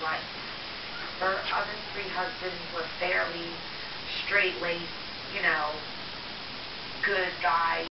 life. Her other 3 husbands were fairly straight-laced, you know, good guys,